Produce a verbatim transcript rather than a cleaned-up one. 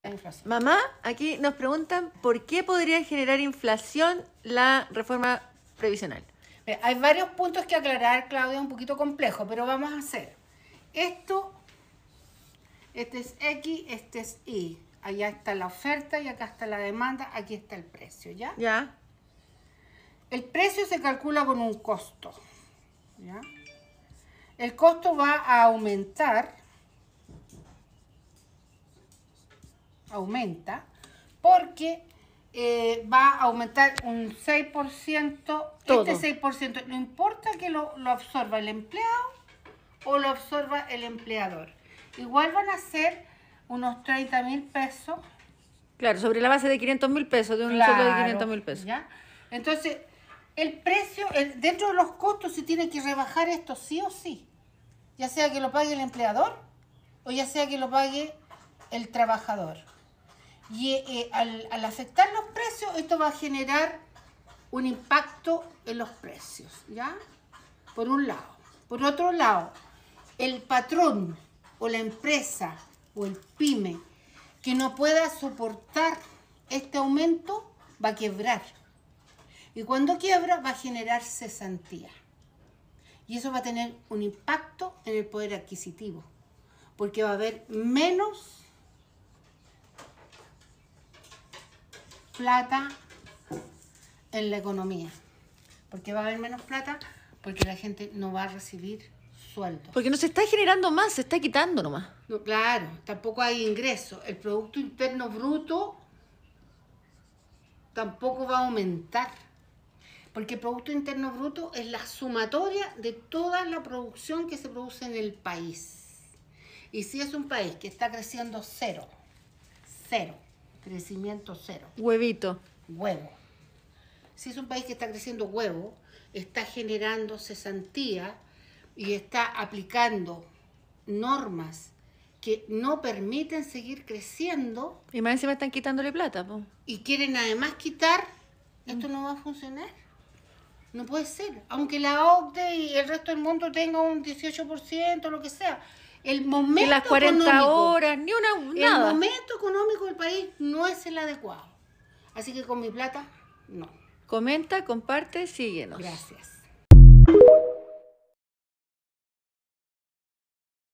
la inflación. Mamá, aquí nos preguntan por qué podría generar inflación la reforma previsional. Mira, hay varios puntos que aclarar, Claudia, un poquito complejo, pero vamos a hacer. Esto, este es X, este es Y. Allá está la oferta y acá está la demanda, aquí está el precio, ¿ya? Ya. El precio se calcula con un costo, ¿ya? El costo va a aumentar, aumenta, porque eh, va a aumentar un seis por ciento. Todo. Este seis por ciento, no importa que lo, lo absorba el empleado o lo absorba el empleador. Igual van a ser unos treinta mil pesos. Claro, sobre la base de quinientos mil pesos, de un Claro, sueldo de quinientos mil pesos. ¿ya? Entonces, el precio, el, dentro de los costos se tiene que rebajar esto sí o sí. Ya sea que lo pague el empleador o ya sea que lo pague el trabajador. Y eh, al, al afectar los precios, esto va a generar un impacto en los precios, ¿ya? Por un lado. Por otro lado, el patrón o la empresa o el pyme que no pueda soportar este aumento va a quebrar. Y cuando quiebra va a generar cesantía. Y eso va a tener un impacto en el poder adquisitivo. Porque va a haber menos plata en la economía. Porque va a haber menos plata porque la gente no va a recibir sueldo. Porque no se está generando más, se está quitando nomás. No, claro, tampoco hay ingresos. El Producto Interno Bruto tampoco va a aumentar. Porque el Producto Interno Bruto es la sumatoria de toda la producción que se produce en el país. Y si es un país que está creciendo cero, cero, crecimiento cero, Huevito. huevo. Si es un país que está creciendo huevo, está generando cesantía y está aplicando normas que no permiten seguir creciendo Y más encima están quitándole plata, po. y quieren además quitar, esto no va a funcionar. No puede ser. Aunque la O C D E y el resto del mundo tenga un dieciocho por ciento, lo que sea. El momento Que las cuarenta económico, horas, ni una, nada. el momento económico del país no es el adecuado. Así que con mi plata, no. Comenta, comparte, síguenos. Gracias.